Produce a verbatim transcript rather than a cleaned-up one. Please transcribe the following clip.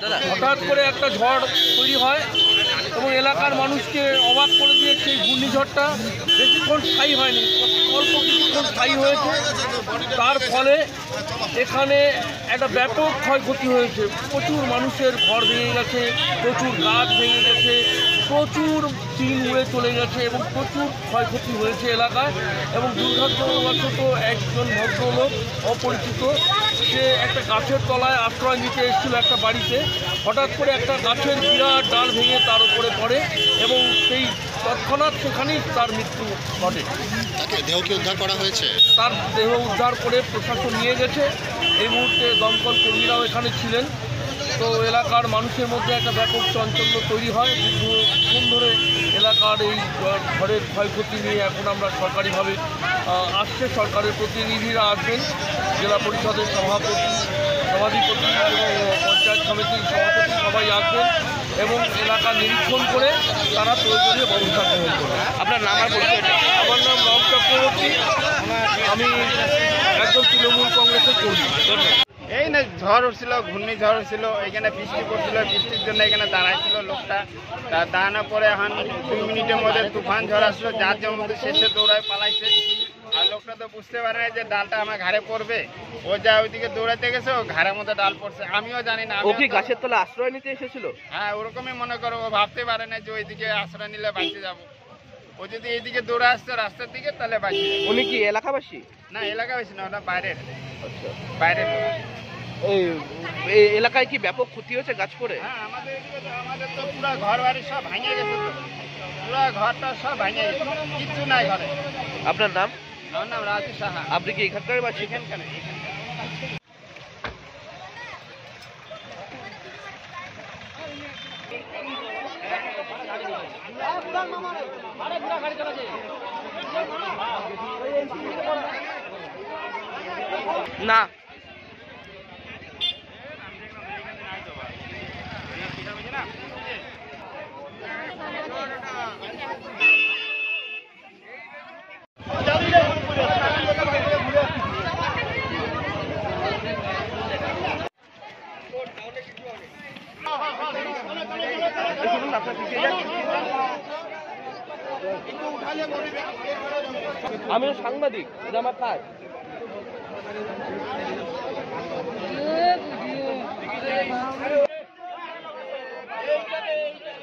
হঠাৎ করে একটা ঝড় তৈরি হয় এবং এলাকার মানুষকে অবাক করে দিয়েছে। এই ঘূর্ণিঝড়টা বেশিক্ষণ স্থায়ী হয়নি, অল্প কিছুক্ষণ স্থায়ী হয়েছে। তার ফলে এখানে একটা ব্যাপক ক্ষয়ক্ষতি হয়েছে। প্রচুর মানুষের ঘর ভেঙে গেছে, প্রচুর গাছ ভেঙে গেছে, প্রচুর টিন উড়ে চলে গেছে এবং প্রচুর ক্ষয়ক্ষতি হয়েছে এলাকায়। এবং দুর্ভাগ্যবশত একজন ভদ্রলোক অপরিচিত, সে একটা গাছের তলায় আশ্রয় নিতে এসেছিল একটা বাড়িতে, হঠাৎ করে একটা গাছের বিরাট ডাল ভেঙে তার উপরে পড়ে এবং সেই তৎক্ষণাৎ সেখানেই তার মৃত্যু ঘটে। তাকে দেহ কি উদ্ধার করা হয়েছে? তার দেহ উদ্ধার করে প্রশাসন নিয়ে গেছে। এই মুহূর্তে দমকল কর্মীরাও এখানে ছিলেন। তো এলাকার মানুষের মধ্যে একটা ব্যাপক চাঞ্চল্য তৈরি হয়। দীর্ঘক্ষণ ধরে এলাকার এই ঘরের ক্ষয়ক্ষতি নিয়ে এখন আমরা সরকারিভাবে আসছে, সরকারের প্রতিনিধিরা আসবেন, জেলা পরিষদের সভাপতি সভাধিপতি এবং পঞ্চায়েত সমিতির সভাপতি সবাই আসবেন এবং এলাকা নিরীক্ষণ করে তারা প্রয়োজনীয় ব্যবস্থা গ্রহণ করবেন। আপনার নাম আর পরিচয়টা? আমার নাম রাম চক্রবর্তী, আমি একজন তৃণমূল কংগ্রেসের কর্মী। ধন্যবাদ। এই না ঝড় উঠছিল, ঘূর্ণিঝড় ছিল, এখানে বৃষ্টি পড়ছিল, বৃষ্টির জন্য এখানে দাঁড়াইছিল লোকটা। তা দাঁড়ানোর পরে এখন দুই মিনিটের মধ্যে তুফান ঝড় আসলো, যার যার মধ্যে শেষে দৌড়ায় পালাইছে। আর লোকটা তো বুঝতে পারে না যে ডালটা আমার ঘাড়ে পড়বে, ও যা ওইদিকে দৌড়াতে গেছে, ও ঘাড়ের মধ্যে ডাল পড়ছে। আমিও জানি না। ও কি গাছের তলা আশ্রয় নিতে এসেছিল? হ্যাঁ, ওরকমই মনে করো। ও ভাবতে পারে না যে ওইদিকে আশ্রয় নিলে বাঁচতে যাবো। ও যদি এইদিকে দৌড়ে আসতো রাস্তার দিকে তাহলে বাঁচে। উনি কি এলাকাবাসী? না, এলাকাবাসী না, ওটা বাইরের। আচ্ছা, বাইরের। এই এলাকায় কি ব্যাপক ক্ষতি হয়েছে গাছ পড়ে? হ্যাঁ, আমাদের এদিকে তো আমাদের তো পুরো ঘর বাড়ি সব ভেঙে গেছে, তো পুরো ঘরটা সব ভেঙে গেছে, কিচ্ছু নাই ঘরে। আপনার নাম? আমার নাম রাজু সাহা। আপনি কি এখানকার বাসী? এখানকার। না, আমি সাংবাদিক, এটা আমার কাজ।